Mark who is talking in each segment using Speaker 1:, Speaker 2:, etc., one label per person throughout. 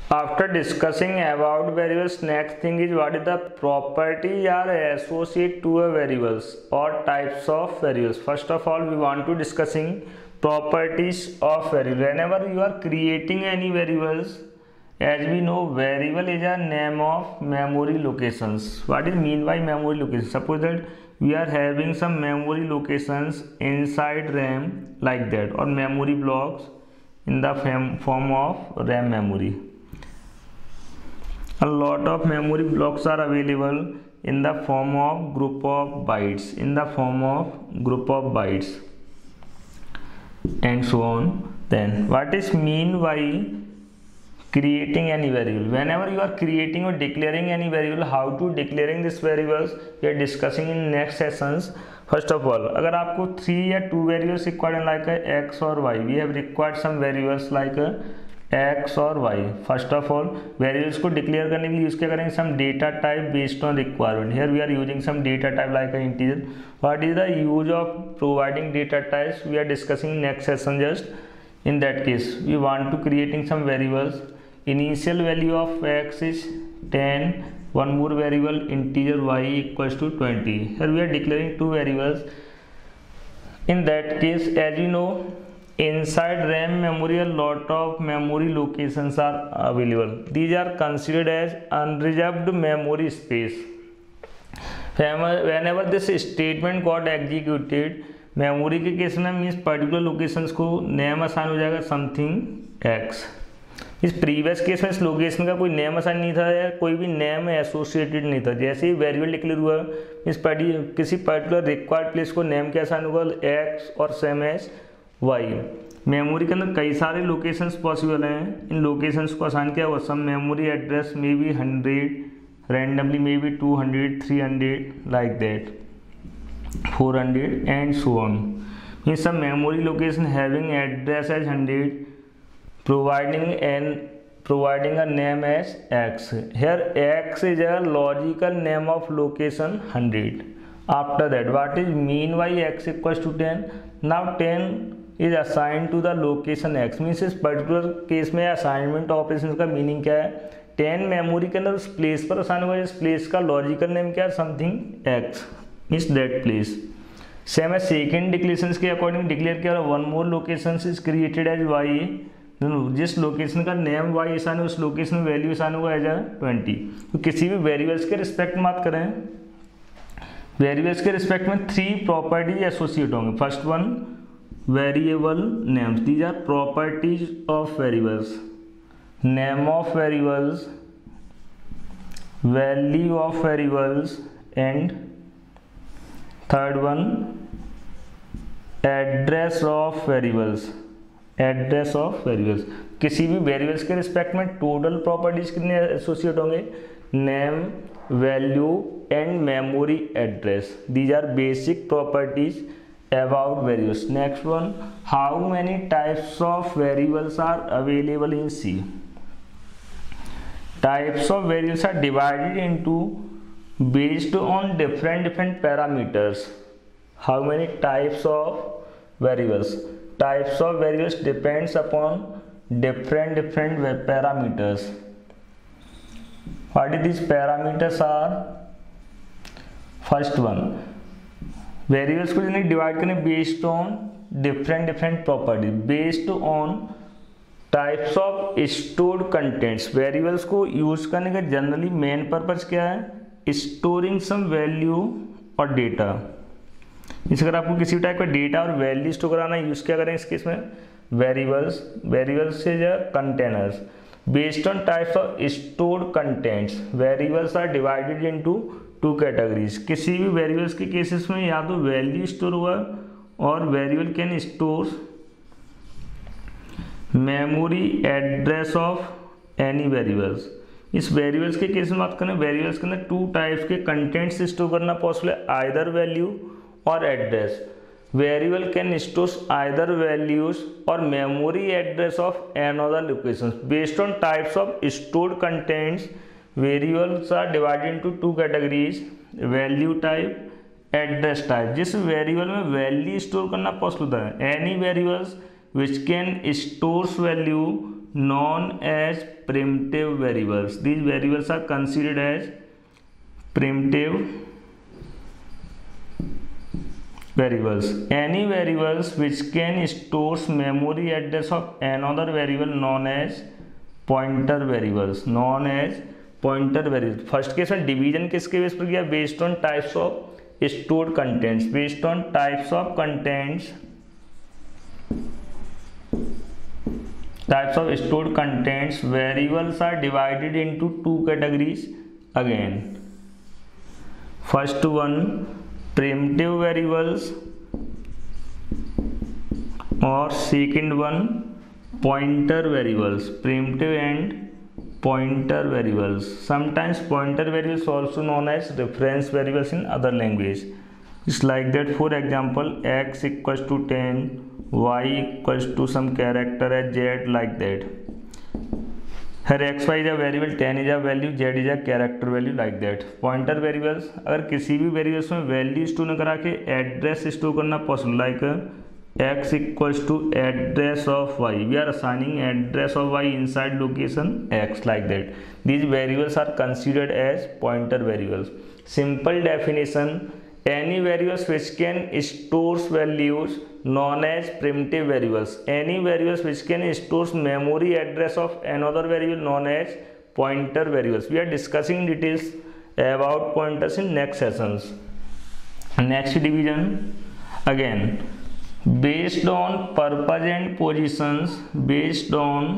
Speaker 1: After discussing about variables, next thing is what is the property are associated to a variables or types of variables. First of all, we want to discussing properties of variable. Whenever you are creating any variables, as we know, variable is a name of memory locations. What is mean by memory location? Suppose that we are having some memory locations inside RAM like that, or memory blocks in the form of RAM memory. A lot of memory blocks are available in the form of group of bytes, and so on. Then what is mean by creating any variable? Whenever you are creating or declaring any variable, how to declaring this variables we are discussing in next sessions. First of all, अगर आपको 3 या 2 variables required like x or y, we have required some variables like x और y. First of all, variables को declare करने के लिए use क्या करेंगे? some data type based on requirement. Here we are using some data type like an integer. What is the use of providing data types? We are discussing next session. Just in that case, we want to creating some variables. Initial value of x is 10. One more variable integer y equals to 20. Here we are declaring two variables. In that case, as you know, inside RAM memory a lot of memory locations are available. These are considered as unreserved memory space. Whenever this statement got executed, memory के case में means particular locations को name assign हो जाएगा something x. इस previous case में इस location का कोई नेम असाइन नहीं था या कोई भी नेम एसोसिएटेड नहीं था. जैसे ही वेरिएबल डिक्लेयर हुआ, इस किसी पर्टिकुलर रिक्वायर्ड प्लेस को नेम क्या असाइन होगा? x और सेम एज y. मेमोरी के अंदर कई सारे लोकेशंस पॉसिबल हैं. इन लोकेशंस को असाइन किया हुआ some memory address may be 100, randomly may be 200, 300 like that, 400 and so on. Means some memory location having address as 100, providing a name as x. Here x is a logical name of location 100. After that, what is mean by x equals to 10? Now 10 is assigned to the location x. Means इस particular case में assignment operation का meaning क्या है? 10 memory के अंदर उस place पर assign हुआ है. इस प्लेस का लॉजिकल नेम क्या है? Something x. Means that place. Same है सेकेंड डिक्लेरेशन के अकॉर्डिंग डिक्लेयर किया. One more location is created as y. जिस लोकेशन का नेम y असाइन है उस लोकेशन में वैल्यू असाइन होगा एज 20. तो किसी भी वेरिएबल्स के रिस्पेक्ट में बात करें, वेरिएबल्स के रिस्पेक्ट में 3 प्रॉपर्टीज एसोसिएट होंगे. First one, variable names. These are properties of variables. Name of variables, value of variables, and third one, address of variables. Address of variables. किसी भी वेरिएबल्स के रिस्पेक्ट में टोटल प्रॉपर्टीज कितने associate होंगे? Name, value and memory address. These are basic properties about variables. Next one, how many types of variables are available in C? Types of variables are divided into based on different parameters. How many types of variables? Types of variables depends upon different parameters. What these parameters are? First one, variables को divide करने based on different property, based on types of stored contents. Variables को use करने का generally main purpose क्या है? Storing some value और data. इस अगर आपको किसी टाइप का डेटा और वैल्यू स्टोर कराना यूज क्या करें इस केस में? वेरिएबल्स से या containers. Based on types of stored contents, variables are divided into 2 categories. किसी भी वेरिएबल्स के केसेस में या तो वैल्यू स्टोर हुआ और variable can store memory address of any variables. इस वेरिएबल्स के केस में बात करें, वेरिएबल्स के अंदर 2 टाइप्स के कंटेंट्स स्टोर करना पॉसिबल है, आइदर वैल्यू और address. Variable can store either values और memory address of another location. Based on types of stored contents, variables are divided into 2 categories, value type, address type. जिस variable में value store करना possible होता है, any variables which can stores value known as primitive variables. These variables are considered as primitive variables. Any variables which can store memory address of another variable known as pointer variables. Known as pointer variables. First case में division किसके base पर किया? Based on types of stored contents. Based on types of contents. Types of stored contents, variables are divided into two categories again. First one, primitive variables, or second one, pointer variables. Primitive and pointer variables. Sometimes pointer variables also known as reference variables in other language. It's like that. For example, x equals to 10, y equals to some character as z, like that. Here xy is a variable, 10 is a value, z is a character value, like that. Pointer variables, अगर किसी भी variables में value store करा के address store करना possible, like x equals to address of y, we are assigning address of y inside location x, like that. These variables are considered as pointer variables. Simple definition: any variables which can store values known as primitive variables. Any variables which can store memory address of another variable known as pointer variables. We are discussing details about pointers in next sessions. Next division, again based on purpose and positions. Based on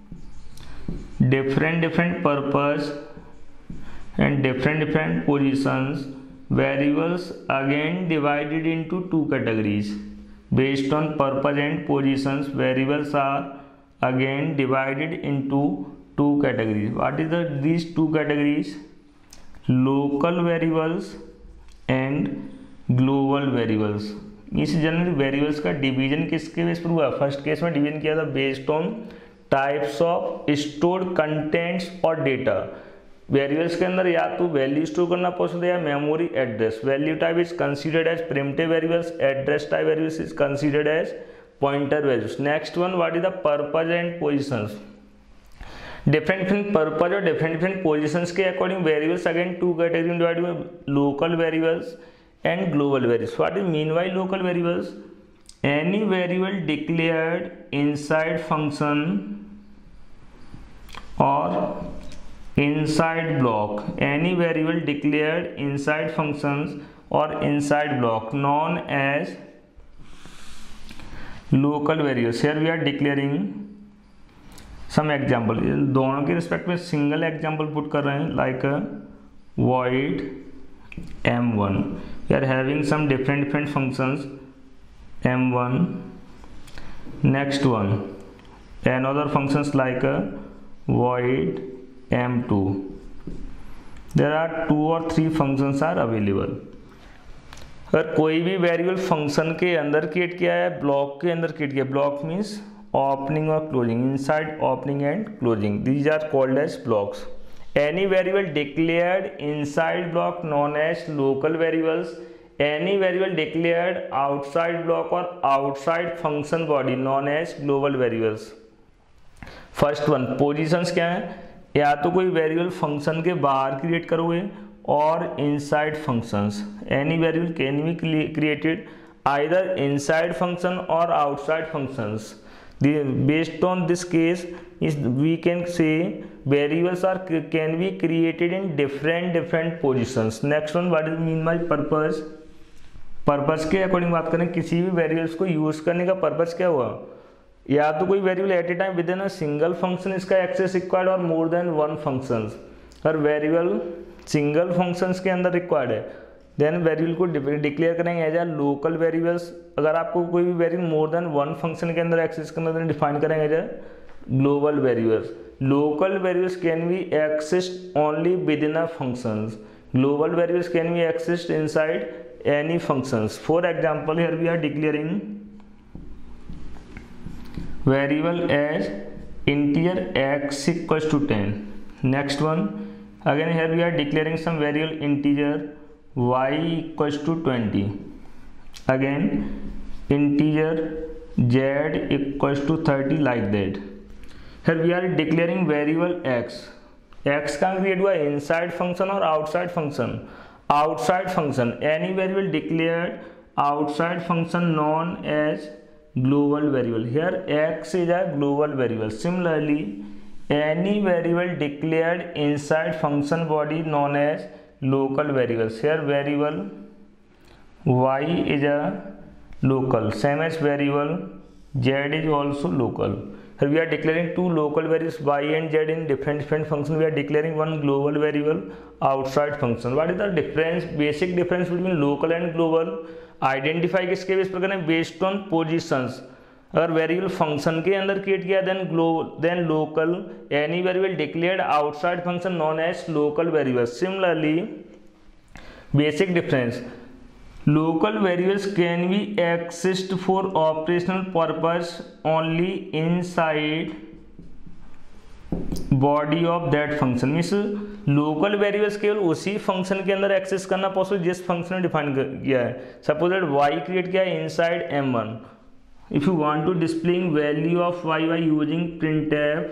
Speaker 1: different purpose and different positions, variables again divided into two categories. Based on purpose and positions, variables are again divided into two categories. What is these two categories? Local variables and global variables. इस general variables का division किसके base पर हुआ? First case में division किया था based on types of stored contents और data. Variables के अंदर या तो वैल्यू स्टोर करना पॉसिबल है या memory address. Value type is considered as primitive variables, address type variables is considered as pointer variables. Next one, what is the purpose and positions. Different purpose और different positions के according variables again two category में divide हुए, local variables and global variables. What is mean by local variables? Any variable declared inside function or inside block. Any variable declared inside functions or inside block known as local variables. Here we are declaring some example. दोनों के respect में single example put कर रहे हैं, like void m1. We are having some different functions m1. Next one, another functions like void m2. There are 2 or 3 functions are available. अगर कोई भी variable function के अंदर क्रिएट किया है, ब्लॉक के अंदर क्रिएट किया, ब्लॉक मीन्स ओपनिंग और closing, inside opening and closing, these are called as blocks. Any variable declared inside block known as local variables. Any variable declared outside block or outside function body known as global variables. First one, positions क्या है? या तो कोई variable function के बाहर create करोगे और inside functions. Any variable can be created either inside function or outside functions. Based on this case, we can say variables can be created in different positions. Next one, what is mean by purpose? Purpose के according बात करें, किसी भी variables को use करने का purpose क्या हुआ? या तो कोई variable at a time within a single function इसका एक्सेस रिक्वायर्ड और मोर देन वन फंक्शंस. अगर वेरिएबल सिंगल फंक्शंस के अंदर रिक्वायर्ड है, देन वेरिएबल को डिक्लेयर करेंगे एज अ लोकल वेरिएबल्स. अगर आपको कोई भी variable more than one function के अंदर एक्सेस करना, देन डिफाइन करेंगे as a global variables. Local variables can be accessed only within a functions. Global variables can be accessed inside any functions. For example, here we are declaring variable as integer x equals to 10. Next one, again here we are declaring some variable integer y equals to 20. Again integer z equals to 30, like that. Here we are declaring variable x. X का create हुआ inside function और outside function. Outside function any variable declared outside function known as global variable. Here x is a global variable. Similarly, any variable declared inside function body known as local variables. Here variable y is a local, same as variable z is also local. Here we are declaring two local variables y and z in different functions. We are declaring one global variable outside function. What is the difference? Basic difference between local and global. Identify किसके base पर करें? Based on positions. अगर variable function के अंदर create किया then local. Any variable declared outside function known as local variable. Similarly basic difference, local variables can be exist for operational purpose only inside body of that function. Means local variables केवल उसी function के अंदर access करना possible जिस function ने define किया है. Suppose that y create किया है inside m1. If you want to displaying value of y by using printf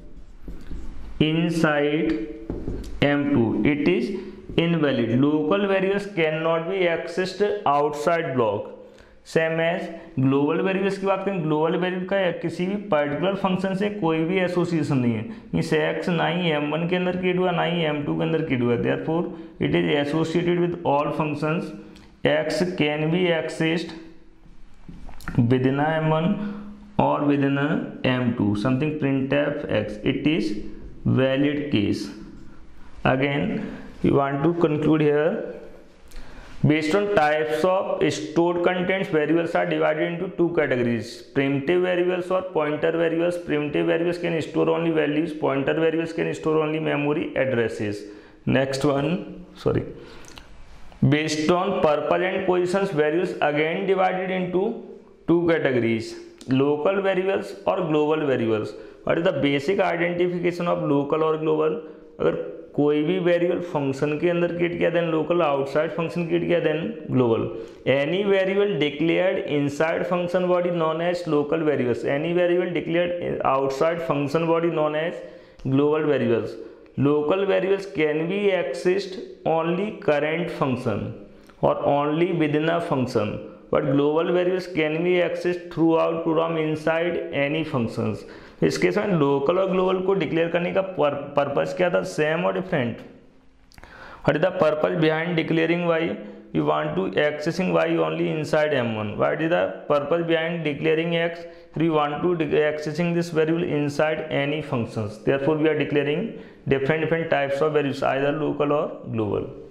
Speaker 1: inside m2, it is invalid. Local variables can not be accessed outside block. Same as global variables की बात करें, global variable का किसी भी particular function से कोई भी association नहीं है. मीन्स एक्स ना ही m1 के अंदर क्रिएट हुआ ना ही m2 के अंदर क्रिएट हुआ. Therefore it is associated with all functions. x can be accessed within m1 और within m2. Something printf x, it is valid case. Again we want to conclude here. Based on types of stored contents, variables are divided into two categories: primitive variables or pointer variables. Primitive variables can store only values. Pointer variables can store only memory addresses. Next one, based on purpose and positions, variables again divided into two categories: local variables or global variables. What is the basic identification of local or global? अगर कोई भी variable function के अंदर create किया then local, outside function create किया then global. Any variable declared inside function body known as local variables. Any variable declared outside function body known as global variables. Local variables can be exist only current function और only within a function, but global variables can be exist throughout program inside any functions. इस case में local और global को declare करने का purpose क्या था? Same और different. What is the purpose behind declaring y? We want to accessing y only inside m1. What is the purpose behind declaring x? We want to accessing this variable inside any functions. Therefore we are declaring different types of variables, either local or global.